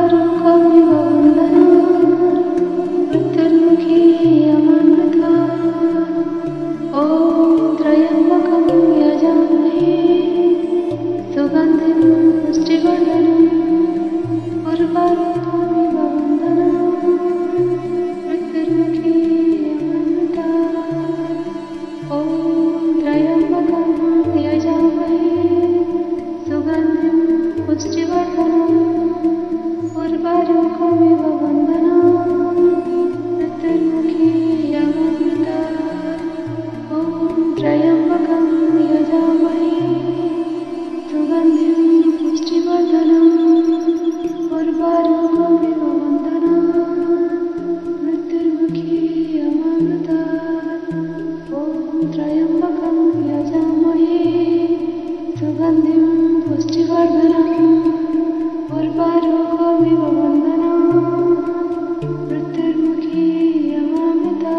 उर्वारुकमिव वन्दनात् मृत्युर्मुखी यमामृता। ॐ त्र्यम्बकं यजामहे सुगन्धिं पुष्टिवर्धनम् उर्वारुकमिव वन्दनात् मृत्युर्मुखी यमामृता। ॐ त्र्यम्बकं यजामहे सुगन्धिं पुष्टिवर्धनम् उर्वारुकमिव वन्दनात् मृत्युर्मुखी यमामृता। ॐ त्र्यम्बकं यजामहे सुगन्धिं पुष्टिवर्धनम् उर्वारुकमिव वन्दनात् मृत्युर्मुखी यमामृता। ॐ त्र्यम्बकं यजामहे सुगन्धिं पुष्टिवर्धनम् उर्वारुकमिव वन्दनात् मृत्युर्मुखी यमामृता।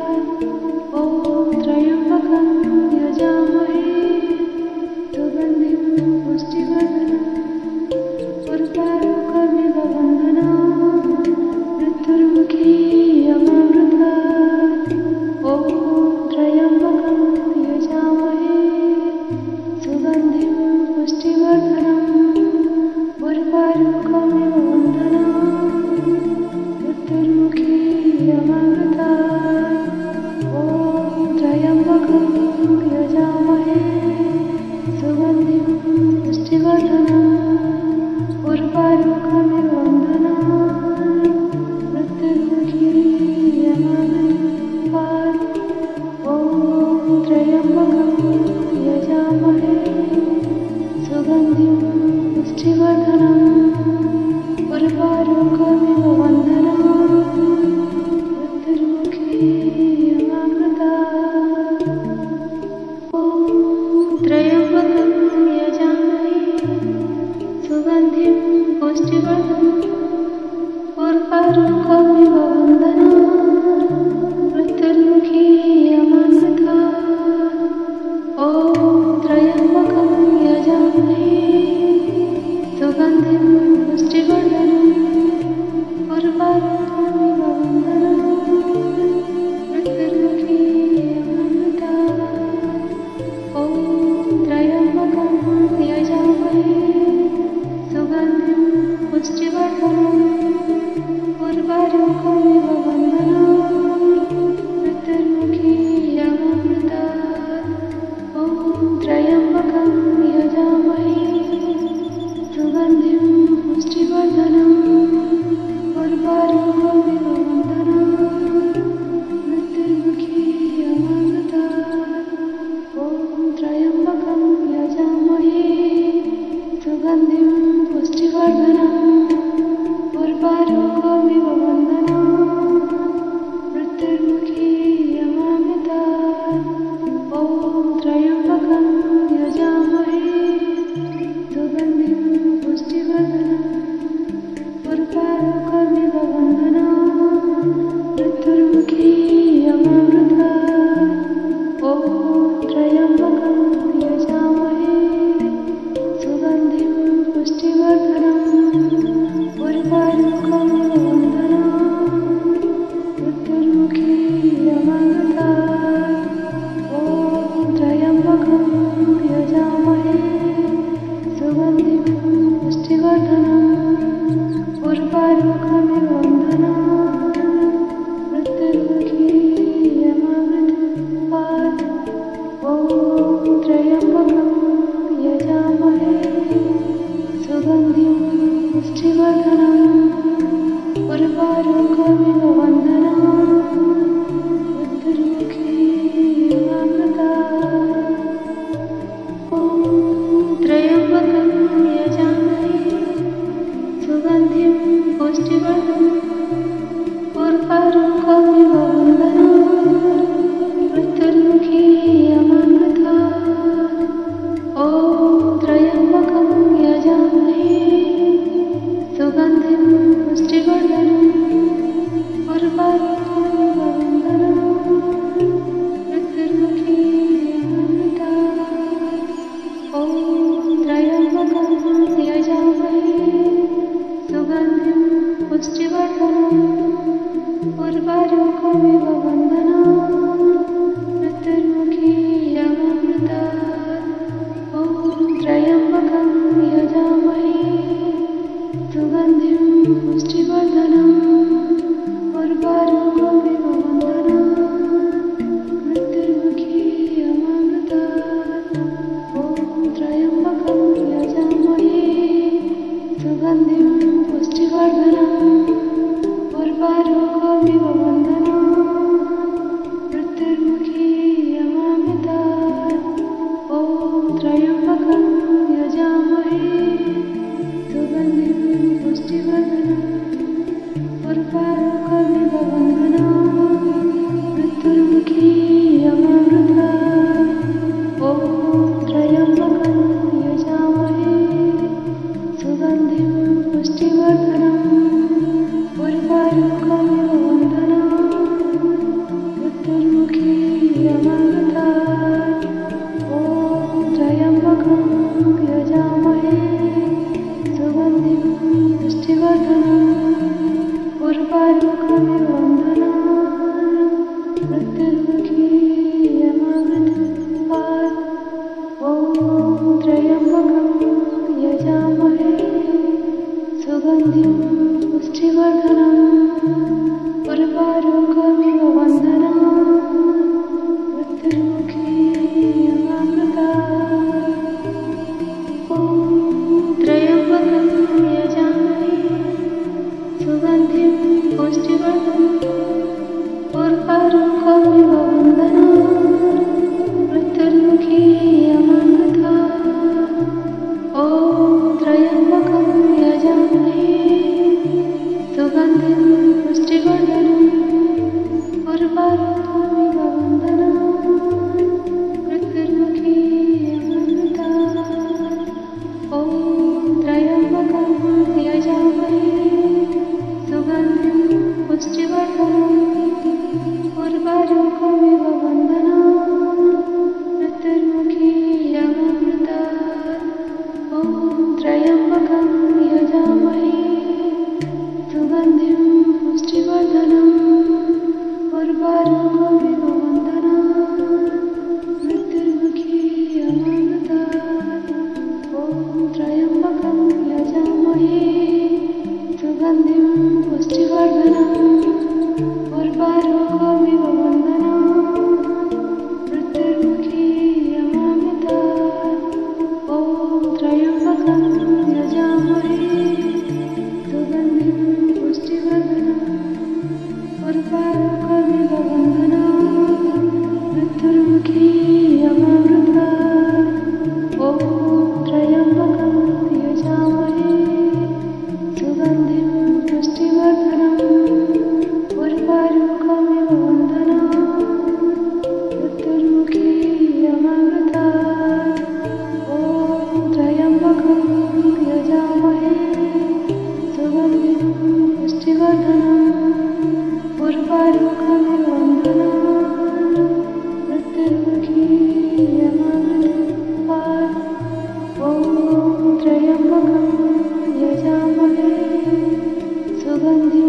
ॐ त्र्यम्बकं यजामहे सुगन्धिं पुष्टिवर्धनम् उर्वारुकमिव वन्दनात् मृत्युर्मुखी यमामृता। ॐ त्र्यम्बकं यजामहे सुगन्धिं पुष्टिवर्धनम् उर्वारुकमिव वन्दनात् मृत्युर्मुखी यमामृता। ॐ त्र्यम्बकं यजामहे सुगन्धिं पुष्टिवर्धनम् उर्वारुकमिव वन्दनात् मृत्युर्मुखी यमामृता। ॐ त्र्यम्बकं यजामहे सुगन्धिं पुष्टिवर्धनम् उर्वारुकमिव वन्दनात् मृत्युर्मुखी यमामृता। ॐ त्र्यम्बकं यजामहे सुगन्धिं पुष्टिवर्धनम् उर्वारुकमिव वन्दनात् मृत्युर्मुखी यमामृता। ॐ त्र्यम्बकं यजामहे सुगन्धिं पुष्टिवर्धनम् उर्वारुकमिव वन्दनात् मृत्युर्मुखी यमामृता। ॐ त्र्यम्बकं यजामहे सुगन्धिं पुष्टिवर्धनम् उर्वारुकमिव वन्दनात् मृत्युर्मुखी यमामृता। ॐ त्र्यम्बकं यजामहे सुगन्धिं पुष्टिवर्धनम् उर्वारुकमिव वन्दनात् मृत्युर्मुखी यमामृता। ॐ त्र्यम्बकं यजामहे सुगन्धिं पुष्टिवर्धनम् उर्वारुकमिव वन्दनात् मृत्युर्मुखी यमामृता। ॐ त्र्यम्बकं यजामहे सुगन्धिं पुष्टिवर्धनम् उर्वारुकमिव वन्दनात् मृत्युर्मुखी यमामृता। ॐ त्र्यम्बकं यजामहे सुगन्धिं पुष्टिवर्धनम् उर्वारुकमिव वन्दनात् मृत्युर्मुखी यमामृता। ॐ त्र्यम्बकं यजामहे सुगन्धिं पुष्टिवर्धनम् उर्वारुकमिव वन्दनात् मृत्युर्मुखी यमामृता। ॐ त्र्यम्बकं यजामहे सुगन्धिं पुष्टिवर्धनम् उर्वारुकमिव वन्दनात् मृत्युर्मुखी यमामृता। ॐ त्र्यम्बकं यजामहे सुगन्धिं पुष्टिवर्धनम् उर्वारुकमिव वन्दनात् मृत्युर्मुखी यमामृता। ॐ त्र्यम्बकं यजामहे सुगन्धिं पुष्टिवर्धनम् पुष्टिवर्धनम् उर्वारुकमिव वन्दनात् मृत्युर्मुखी यमामृतात् ॐ त्र्यम्बकं यजामहे सुगन्धिं पुष्टिवर्धनम् उर्वारुकमिव वन्दनात् मृत्युर्मुखी यमामृतात् ॐ त्र्यम्बकं यजामहे सुगन्धिं पुष्टिवर्धनम् उर्वारुकमिव वन्दनात् मृत्युर्मुखी यमामृतात् ॐ त्र्यम्बकं यजामहे सुगन्धिं पुष्टिवर्धनम् उर्वारुकमिव वन्दनात् मृत्युर्मुखी यमामृतात् ॐ त्र्यम्बकं यजामहे सुगन्धिं पुष्टिवर्धनम् उर्वारुकमिव वन्दनात् मृत्युर्मुखी यमामृतात् ॐ त्र्यम्बकं यजामहे सुगन्धिं पुष्टिवर्धनम् उर्वारुकमिव वन्दनात् मृत्युर्मुखी यमामृतात् ॐ त्र्यम्बकं यजामहे सुगन्धिं पुष्टिवर्धनम् उर्वारुकमिव वन्दनात् मृत्युर्मुखी यमामृतात् ॐ त्र्यम्बकं यजामहे सुगन्धिं पुष्टिवर्धनम् उर्वारुकमिव वन्दनात् मृत्युर्मुखी यमामृतात् ॐ त्र्यम्बकं यजामहे सुगन्धिं पुष्टिवर्धनम् उर्वारुकमिव वन्दनात् मृत्युर्मुखी यमामृतात् ॐ त्र्यम्बकं यजामहे सुगन्धिं पुष्टिवर्धनम् उर्वारुकमिव वन्दनात् मृत्युर्मुखी यमामृतात् ॐ त्र्यम्बकं यजामहे सुगन्धिं पुष्टिवर्धनम् उर्वारुकमिव वन्दनात् मृत्युर्मुखी यमामृतात् ॐ त्र्यम्बकं यजामहे सुगन्धिं पुष्टिवर्धनम् उर्वारुकमिव वन्दनात् मृत्युर्मुखी यमामृतात् ॐ त्र्यम्बकं यजामहे सुगन्धिं पुष्टिवर्धनम् उर्वारुकमिव वन्दनात् मृत्युर्मुखी यमामृतात् ॐ त्र्यम्बकं यजामहे सुगन्धिं पुष्टिवर्धनम् उर्वारुकमिव वन्दनात् मृत्युर्मुखी यमामृतात् ॐ त्र्यम्बकं यजामहे सुगन्धिं पुष्टिवर्धनम् उर्वारुकमिव वन्दनात् मृत्युर्मुखी यमामृतात् ॐ त्र्यम्बकं यजामहे सुगन्धिं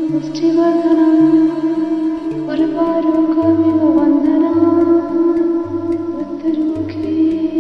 पुष्टिवर्धनम् उर्वारुकमिव वन्दनात् मृत्युर्मुखी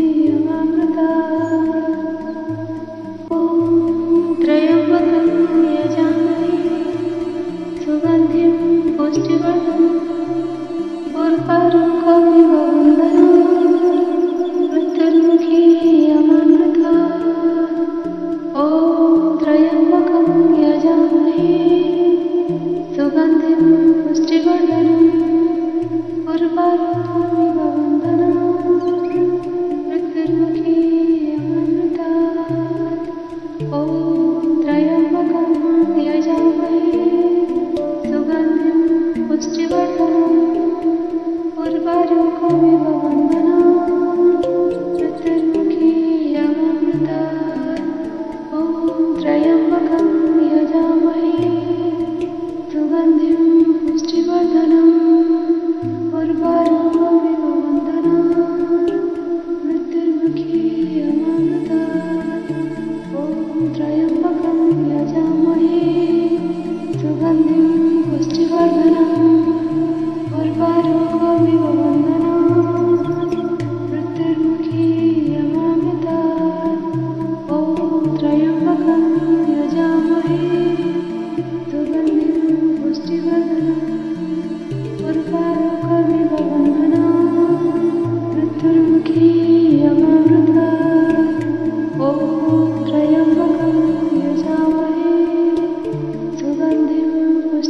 यमामृतात् ॐ त्र्यम्बकं यजामहे सुगन्धिं पुष्टिवर्धनम् उर्वारुकमिव वन्दनात् मृत्युर्मुखी यमामृतात् ॐ त्र्यम्बकं यजामहे सुगन्धिं पुष्टिवर्धनम् उर्वारुकमिव वन्दनात् मृत्युर्मुखी यमामृतात् ॐ त्र्यम्बकं यजामहे सुगन्धिं पुष्टिवर्धनम् उर्वारुकमिव वन्दनात् मृत्युर्मुखी यमामृतात् ॐ त्र्यम्बकं यजामहे सुगन्धिं पुष्टिवर्धनम् सुगन्धिं पुष्टिवर्धनम् उर्वारुकमिव वन्दनाम् मृत्युर्मुखी यमामृता ॐ त्र्यम्बकं यजामहे सुगन्धिं पुष्टिवर्धनम् उर्वारुकमिव वन्दनाम् मृत्युर्मुखी यमामृता ॐ त्र्यम्बकं यजामहे सुगन्धिं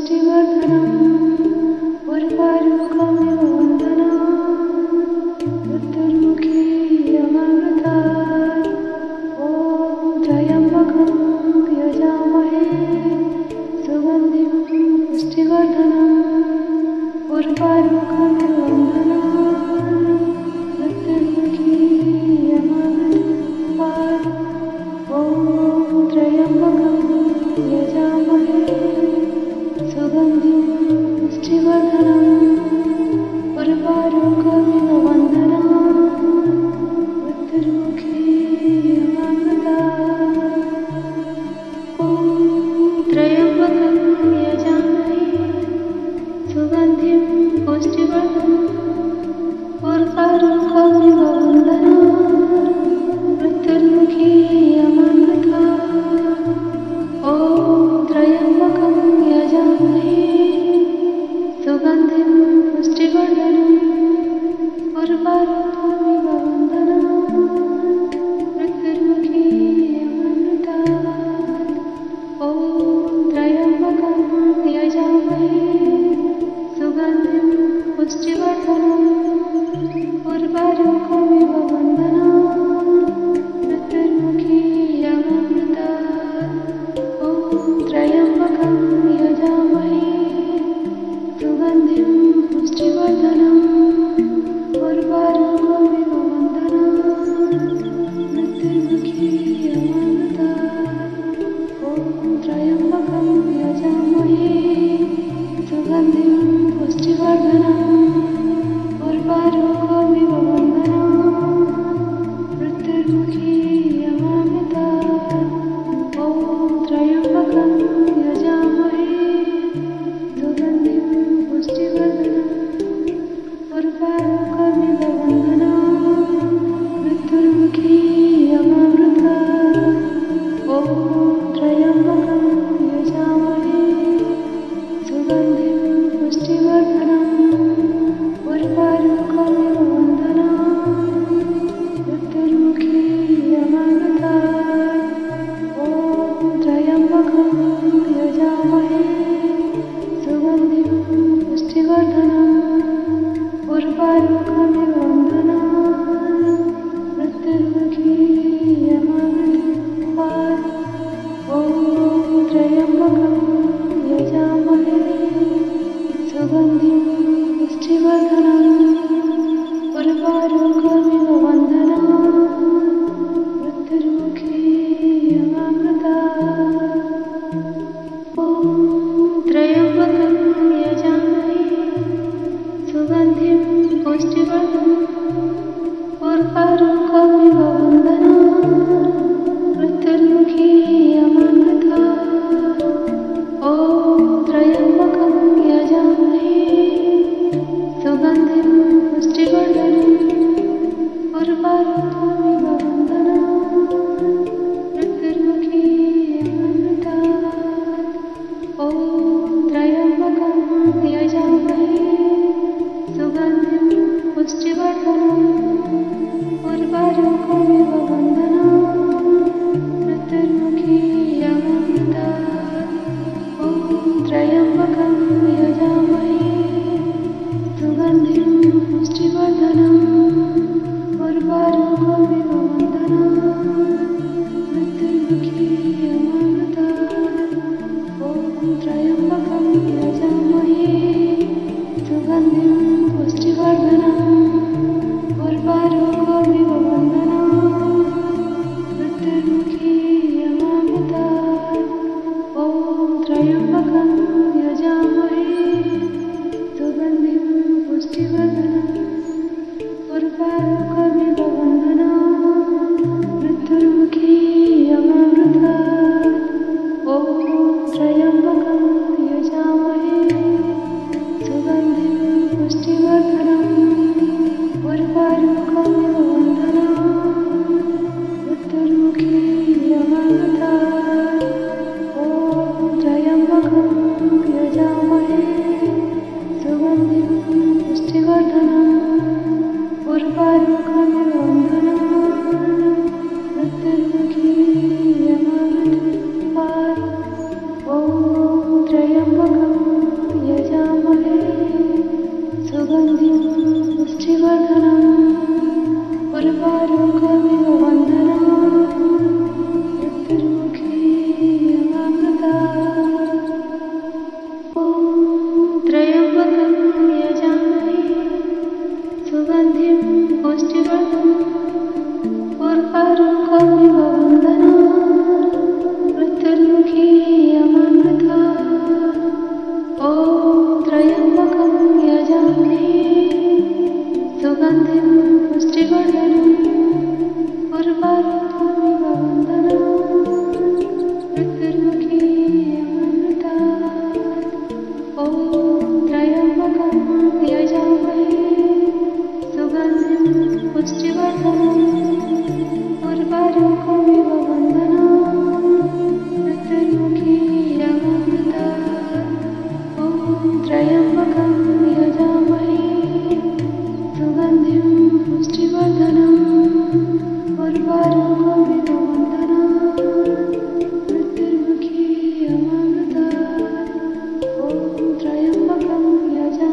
ॐ त्र्यम्बकं यजामहे सुगन्धिं पुष्टिवर्धनम् उर्वारुकमिव वन्दनाम् मृत्युर्मुखी यमामृता ॐ त्र्यम्बकं यजामहे सुगन्धिं पुष्टिवर्धनम् उर्वारुकमिव वन्दनाम् मृत्युर्मुखी यमामृता ॐ त्र्यम्बकं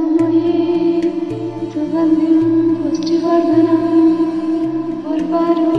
यजामहे सुगन्धिं पुष्टिवर्धनम् उर्वारुकमिव